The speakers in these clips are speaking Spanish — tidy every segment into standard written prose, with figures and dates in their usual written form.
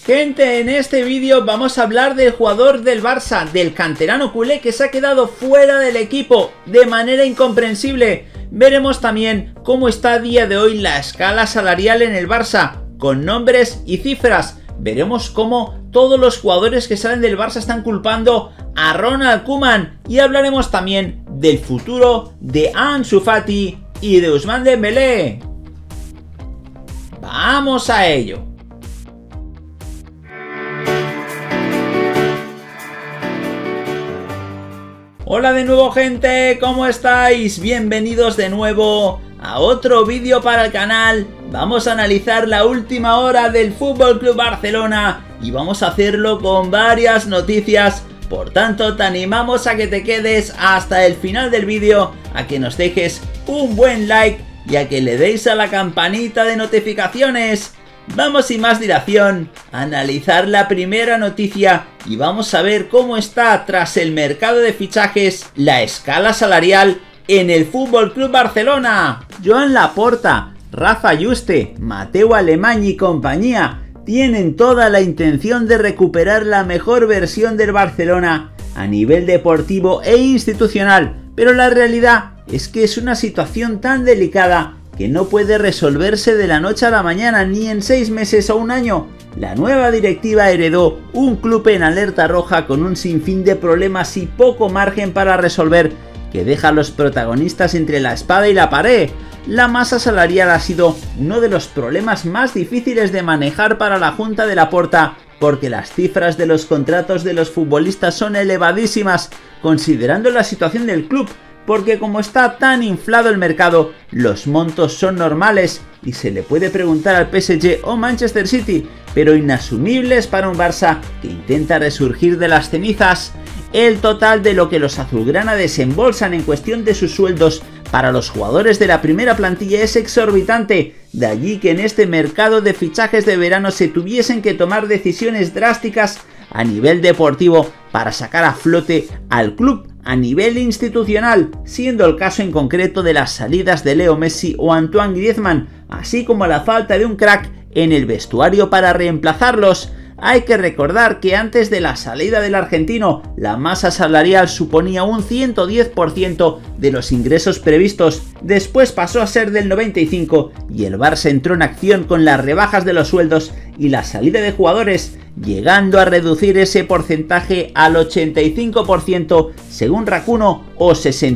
Gente, en este vídeo vamos a hablar del jugador del Barça, del canterano culé que se ha quedado fuera del equipo de manera incomprensible. Veremos también cómo está a día de hoy la escala salarial en el Barça, con nombres y cifras. Veremos cómo todos los jugadores que salen del Barça están culpando a Ronald Koeman y hablaremos también del futuro de Ansu Fati y de Ousmane Dembélé. ¡Vamos a ello! Hola de nuevo, gente, ¿cómo estáis? Bienvenidos de nuevo a otro vídeo para el canal. Vamos a analizar la última hora del FC Barcelona y vamos a hacerlo con varias noticias. Por tanto, te animamos a que te quedes hasta el final del vídeo, a que nos dejes un buen like y a que le deis a la campanita de notificaciones. Vamos sin más dilación a analizar la primera noticia y vamos a ver cómo está tras el mercado de fichajes la escala salarial en el FC Barcelona. Joan Laporta, Rafa Juste, Mateu Alemany y compañía tienen toda la intención de recuperar la mejor versión del Barcelona a nivel deportivo e institucional, pero la realidad es que es una situación tan delicada que no puede resolverse de la noche a la mañana, ni en 6 meses o un año. La nueva directiva heredó un club en alerta roja con un sinfín de problemas y poco margen para resolver, que deja a los protagonistas entre la espada y la pared. La masa salarial ha sido uno de los problemas más difíciles de manejar para la Junta de Laporta, porque las cifras de los contratos de los futbolistas son elevadísimas, considerando la situación del club, porque como está tan inflado el mercado, los montos son normales y se le puede preguntar al PSG o Manchester City, pero inasumibles para un Barça que intenta resurgir de las cenizas. El total de lo que los azulgrana desembolsan en cuestión de sus sueldos para los jugadores de la primera plantilla es exorbitante, de allí que en este mercado de fichajes de verano se tuviesen que tomar decisiones drásticas a nivel deportivo para sacar a flote al club a nivel institucional, siendo el caso en concreto de las salidas de Leo Messi o Antoine Griezmann, así como la falta de un crack en el vestuario para reemplazarlos. Hay que recordar que antes de la salida del argentino, la masa salarial suponía un 110% de los ingresos previstos, después pasó a ser del 95% y el Barça entró en acción con las rebajas de los sueldos y la salida de jugadores, llegando a reducir ese porcentaje al 85% según Racuno o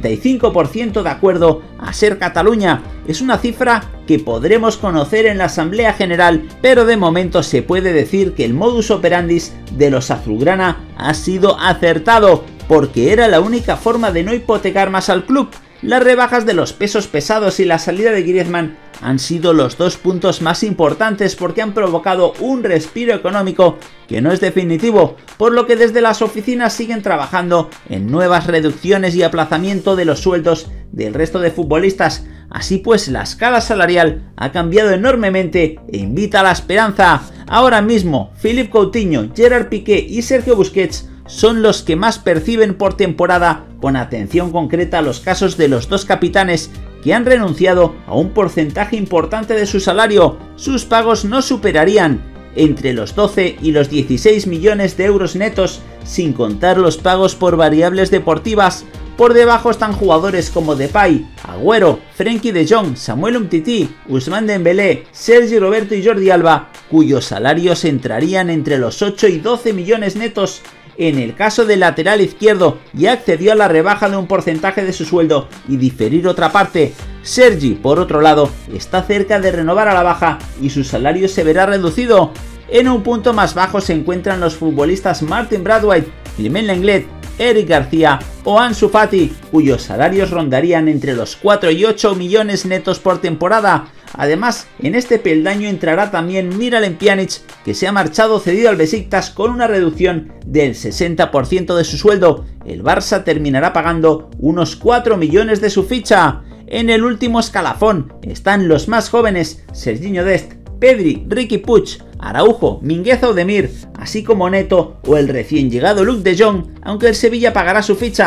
65% de acuerdo a Ser Catalunya. Es una cifra que podremos conocer en la Asamblea General, pero de momento se puede decir que el modus operandi de los azulgrana ha sido acertado, porque era la única forma de no hipotecar más al club. Las rebajas de los pesos pesados y la salida de Griezmann han sido los dos puntos más importantes porque han provocado un respiro económico que no es definitivo, por lo que desde las oficinas siguen trabajando en nuevas reducciones y aplazamiento de los sueldos del resto de futbolistas. Así pues, la escala salarial ha cambiado enormemente e invita a la esperanza. Ahora mismo, Philippe Coutinho, Gerard Piqué y Sergio Busquets son los que más perciben por temporada, con atención concreta a los casos de los dos capitanes que han renunciado a un porcentaje importante de su salario. Sus pagos no superarían entre los 12 y los 16 millones de euros netos, sin contar los pagos por variables deportivas. Por debajo están jugadores como Depay, Agüero, Frenkie de Jong, Samuel Umtiti, Ousmane Dembélé, Sergi Roberto y Jordi Alba, cuyos salarios entrarían entre los 8 y 12 millones netos. En el caso del lateral izquierdo, ya accedió a la rebaja de un porcentaje de su sueldo y diferir otra parte. Sergi, por otro lado, está cerca de renovar a la baja y su salario se verá reducido. En un punto más bajo se encuentran los futbolistas Martin Braithwaite, Clement Lenglet, Eric García o Ansu Fati, cuyos salarios rondarían entre los 4 y 8 millones netos por temporada. Además, en este peldaño entrará también Miralem Pjanic, que se ha marchado cedido al Besiktas con una reducción del 60% de su sueldo. El Barça terminará pagando unos 4 millones de su ficha. En el último escalafón están los más jóvenes, Serginho Dest, Pedri, Riqui Puig, Araujo, Mingueza o Demir, así como Neto o el recién llegado Luuk de Jong, aunque el Sevilla pagará su ficha.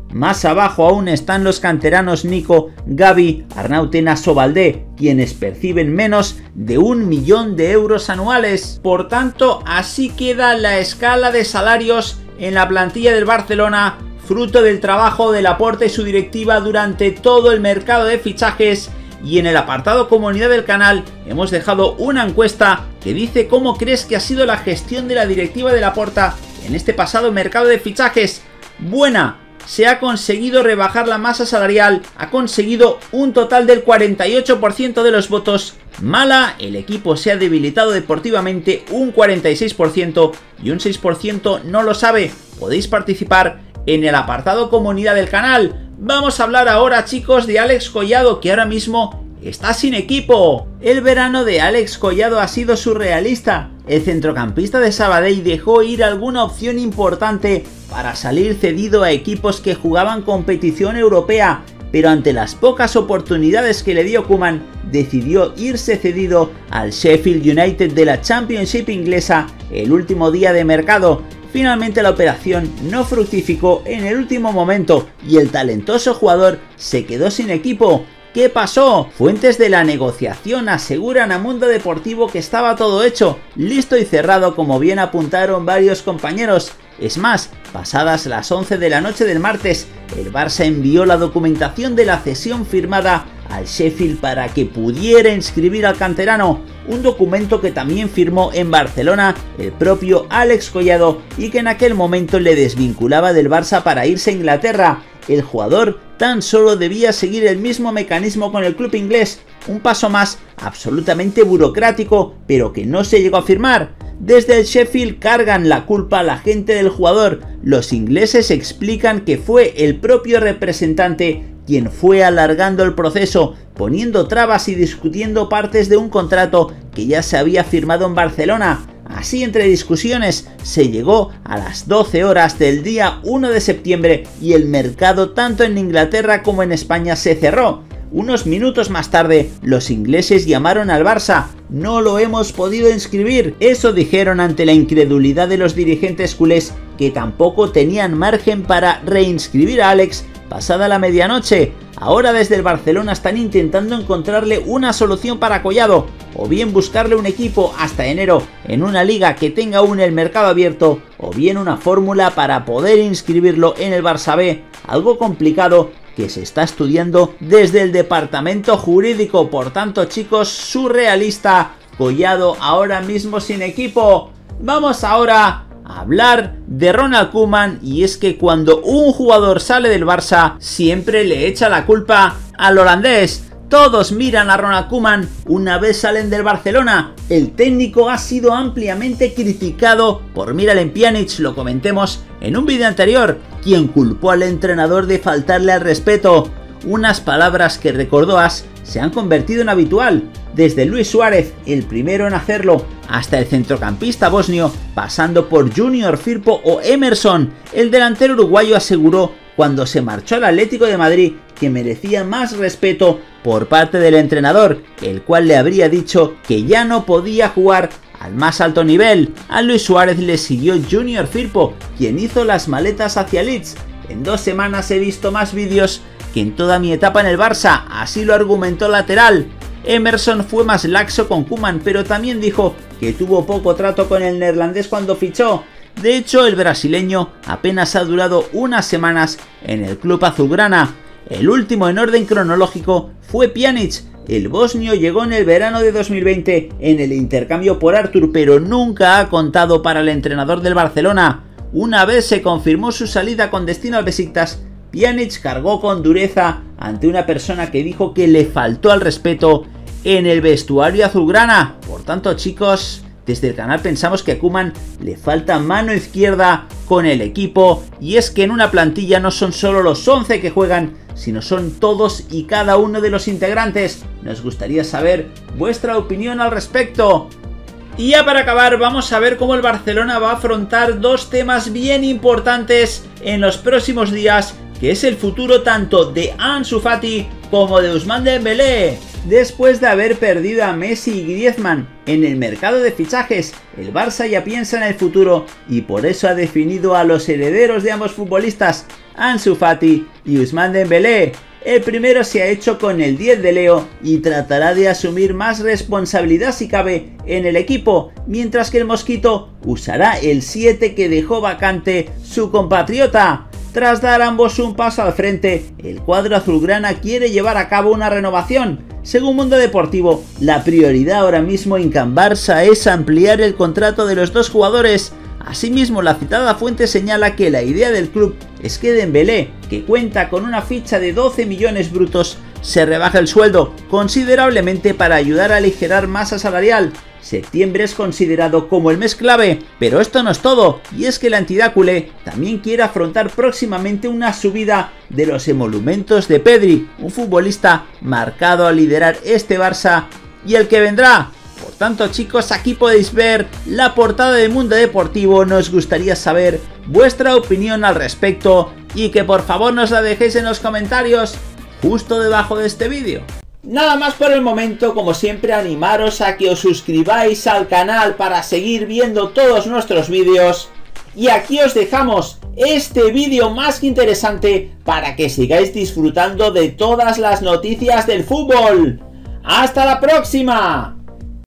Más abajo aún están los canteranos Nico, Gavi, Arnau Tenas o Valdé, quienes perciben menos de 1 millón de euros anuales. Por tanto, así queda la escala de salarios en la plantilla del Barcelona, fruto del trabajo de Laporta y su directiva durante todo el mercado de fichajes. Y en el apartado comunidad del canal hemos dejado una encuesta que dice cómo crees que ha sido la gestión de la directiva de Laporta en este pasado mercado de fichajes. Buena. Se ha conseguido rebajar la masa salarial, ha conseguido un total del 48% de los votos. Mala, el equipo se ha debilitado deportivamente un 46% y un 6% no lo sabe. Podéis participar en el apartado comunidad del canal. Vamos a hablar ahora, chicos, de Alex Collado, que ahora mismo está sin equipo. El verano de Alex Collado ha sido surrealista. El centrocampista de Sabadell dejó ir alguna opción importante para salir cedido a equipos que jugaban competición europea, pero ante las pocas oportunidades que le dio Koeman, decidió irse cedido al Sheffield United de la Championship inglesa el último día de mercado. Finalmente la operación no fructificó en el último momento y el talentoso jugador se quedó sin equipo. ¿Qué pasó? Fuentes de la negociación aseguran a Mundo Deportivo que estaba todo hecho, listo y cerrado, como bien apuntaron varios compañeros. Es más, pasadas las 11 de la noche del martes, el Barça envió la documentación de la cesión firmada al Sheffield para que pudiera inscribir al canterano, un documento que también firmó en Barcelona el propio Alex Collado y que en aquel momento le desvinculaba del Barça para irse a Inglaterra. El jugador tan solo debía seguir el mismo mecanismo con el club inglés, un paso más absolutamente burocrático, pero que no se llegó a firmar. Desde el Sheffield cargan la culpa a la gente del jugador. Los ingleses explican que fue el propio representante quien fue alargando el proceso, poniendo trabas y discutiendo partes de un contrato que ya se había firmado en Barcelona. Así, entre discusiones, se llegó a las 12 horas del día 1 de septiembre y el mercado tanto en Inglaterra como en España se cerró. Unos minutos más tarde, los ingleses llamaron al Barça. No lo hemos podido inscribir. Eso dijeron ante la incredulidad de los dirigentes culés, que tampoco tenían margen para reinscribir a Alex pasada la medianoche. Ahora desde el Barcelona están intentando encontrarle una solución para Collado, o bien buscarle un equipo hasta enero en una liga que tenga aún el mercado abierto, o bien una fórmula para poder inscribirlo en el Barça B, algo complicado que se está estudiando desde el departamento jurídico. Por tanto, chicos, surrealista, Collado ahora mismo sin equipo. Vamos ahora a hablar de Ronald Koeman, y es que cuando un jugador sale del Barça siempre le echa la culpa al holandés. Todos miran a Ronald Koeman una vez salen del Barcelona. El técnico ha sido ampliamente criticado por Miralem Pjanic, lo comentemos en un vídeo anterior, quien culpó al entrenador de faltarle al respeto. Unas palabras que, recordó As, se han convertido en habitual. Desde Luis Suárez, el primero en hacerlo, hasta el centrocampista bosnio, pasando por Junior Firpo o Emerson. El delantero uruguayo aseguró cuando se marchó al Atlético de Madrid que merecía más respeto por parte del entrenador, el cual le habría dicho que ya no podía jugar al más alto nivel. A Luis Suárez le siguió Junior Firpo, quien hizo las maletas hacia Leeds. En 2 semanas he visto más vídeos que en toda mi etapa en el Barça, así lo argumentó el lateral. Emerson fue más laxo con Koeman, pero también dijo que tuvo poco trato con el neerlandés cuando fichó. De hecho, el brasileño apenas ha durado unas semanas en el club azulgrana. El último en orden cronológico fue Pjanic. El bosnio llegó en el verano de 2020 en el intercambio por Artur, pero nunca ha contado para el entrenador del Barcelona. Una vez se confirmó su salida con destino al Besiktas, Pjanic cargó con dureza ante una persona que dijo que le faltó al respeto en el vestuario azulgrana. Por tanto, chicos, desde el canal pensamos que a Koeman le falta mano izquierda con el equipo, y es que en una plantilla no son solo los 11 que juegan, sino son todos y cada uno de los integrantes. Nos gustaría saber vuestra opinión al respecto. Y ya para acabar, vamos a ver cómo el Barcelona va a afrontar 2 temas bien importantes en los próximos días, que es el futuro tanto de Ansu Fati como de Ousmane Dembélé. Después de haber perdido a Messi y Griezmann en el mercado de fichajes, el Barça ya piensa en el futuro y por eso ha definido a los herederos de ambos futbolistas, Ansu Fati y Ousmane Dembélé. El primero se ha hecho con el 10 de Leo y tratará de asumir más responsabilidad si cabe en el equipo, mientras que el Mosquito usará el 7 que dejó vacante su compatriota. Tras dar ambos un paso al frente, el cuadro azulgrana quiere llevar a cabo una renovación. Según Mundo Deportivo, la prioridad ahora mismo en Can Barça es ampliar el contrato de los dos jugadores. Asimismo, la citada fuente señala que la idea del club es que Dembélé, que cuenta con una ficha de 12 millones brutos, se rebaja el sueldo considerablemente para ayudar a aligerar masa salarial. Septiembre es considerado como el mes clave, pero esto no es todo, y es que la entidad culé también quiere afrontar próximamente una subida de los emolumentos de Pedri, un futbolista marcado a liderar este Barça y el que vendrá. Por tanto, chicos, aquí podéis ver la portada de Mundo Deportivo. Nos gustaría saber vuestra opinión al respecto y que por favor nos la dejéis en los comentarios justo debajo de este vídeo. Nada más por el momento, como siempre animaros a que os suscribáis al canal para seguir viendo todos nuestros vídeos. Y aquí os dejamos este vídeo más que interesante para que sigáis disfrutando de todas las noticias del fútbol. ¡Hasta la próxima!